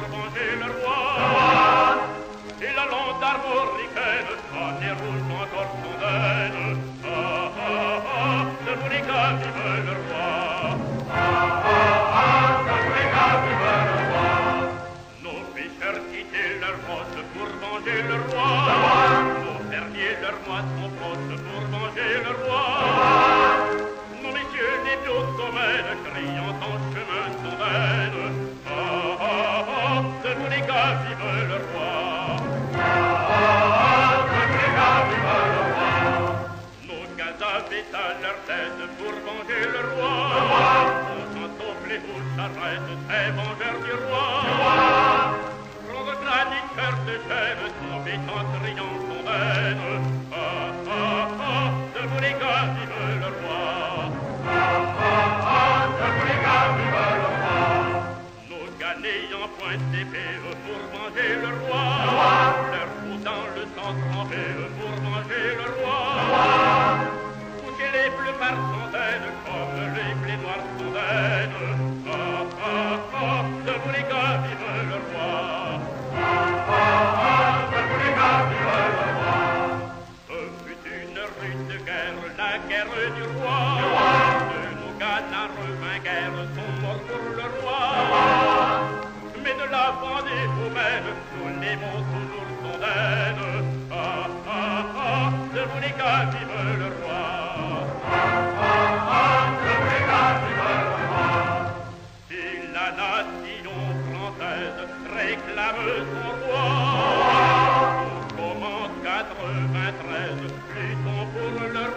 venger le roi. Et la lande armoricaine, sonne et rouge encore fondaine. Ah, ah, ah, de tous les cas, vive le roi. Ah, ah, ah, de tous les cas, vive le roi. Nos pêcheurs quittaient leur roche pour venger le roi. Nos fermiers leur moisson proche pour venger le roi. Nos messieurs des vieux domaines criant en chemin sondaine. Ah, ah, ah, de tous les cas, vive le roi. À leur tête pour venger le roi. On s'entend les bouches s'arrêtent, très vengeurs du roi. Prendre granit, cœur de chêne, tomber en criant fondaine. Ah, ah, ah, de vous les gars, vive le roi. Ah, ah, ah, de vous les gars, vive le roi. Nos ganés en pointe d'épée pour venger le roi. Leur coup dans le sang trempé pour venger le roi. Les bleus par centaines, comme les blés noirs fondaines. Ah, ah, ah, de vous les gars, vive le roi. Ah, ah, ah, de vous les gars, vive le roi. Ce fut une rude guerre, la guerre du roi. De nos canards vainqueurs sont morts pour le roi. Mais de la Vendée aux mers, nous l'aimons toujours fondaine. Ah, ah, ah, de vous les gars, vive le roi. La nation française réclame son roi. Nous commence 93, luttons pour le